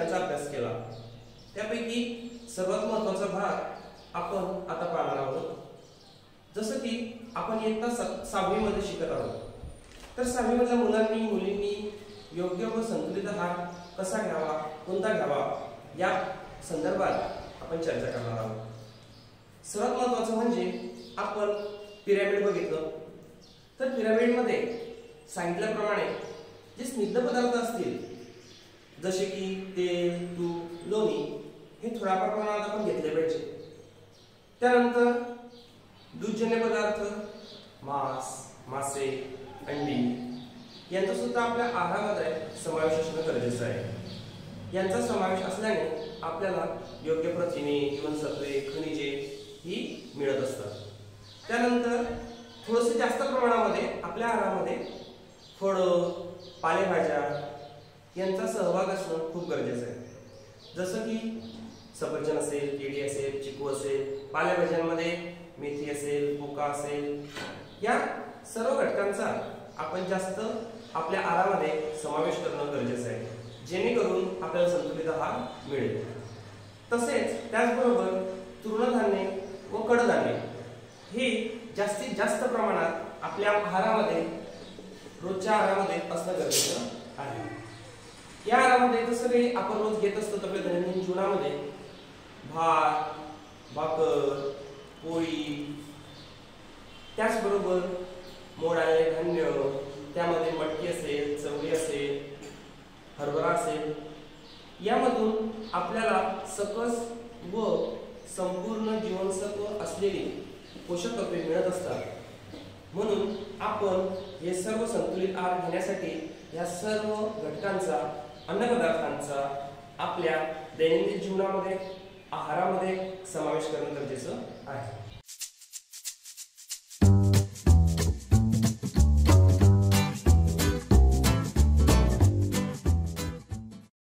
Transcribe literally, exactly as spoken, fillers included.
घटकांचा अभ्यास केला। त्यापैकी सर्वात महत्त्वाचा भाग आपण आता पाहणार आहोत। जसं की आपण इयत्ता सहावी मध्ये शिकत आहोत, तर सहावी मधल्या मुलांनी मुलींनी योग्य व संतुलित आहार कसा घ्यावा, कोणता घ्यावा या संदर्भात आपण चर्चा करणार आहोत। सर्वात महत्त्वाचं म्हणजे आपण पिरॅमिड बघितलं, तर पिरॅमिड मध्ये सांगितल्याप्रमाणे जे स्निग्ध पदार्थ असतील जसे की तेल, तूप, लोणी हे थोड्याफार प्रमाणात आपण घेतले पाहिजे। त्यानंतर दूधजन्य पदार्थ, मांस, मासे, अंडी यांचा सुद्धा आपल्या आहारामध्ये समावेश असणं गरजेचं आहे। यांचा समावेश असल्याने आपल्याला योग्य प्रथिने, जीवनसत्वे, खनिजे ही मिळत असतात। त्यानंतर थोडंसं जास्त प्रमाणामध्ये आपल्या आहारामध्ये फळं, पालेभाज्या यांचा सहभाग असणं खूप गरजेचं आहे। जसं की सफरचंद असेल, केळी असेल, चिकू असेल, पालेभाज्यांमध्ये मेथी असेल, पोका असेल, या सर्व घटकांचा आपण जास्त आपल्या आहारामध्ये समावेश करणं गरजेचं आहे, जेणेकरून आपल्याला संतुलित आहार मिळेल। तसेच त्याचबरोबर तृणधान्ये व कडधान्ये हे जास्तीत जास्त प्रमाणात आपल्या आहारामध्ये रोजच्या आहारामध्ये असणं गरजेचं आहे। या आहारामध्ये जसं काही आपण रोज घेत असतो आपल्या दैनंदिन जीवनामध्ये भात, भाकर, पोळी, त्याचबरोबर मोड आलेले धान्य, त्यामध्ये मटकी असेल, चवळी असेल, हरभरा असेल, यामधून आपल्याला सकस व संपूर्ण जीवनसत्व असलेली पोषक तत्वे मिळत असतात। म्हणून आपण हे सर्व संतुलित आहार घेण्यासाठी या सर्व घटकांचा, अन्नपदार्थांचा आपल्या दैनंदिन जीवनामध्ये, आहारामध्ये समावेश करणं गरजेचं आहे।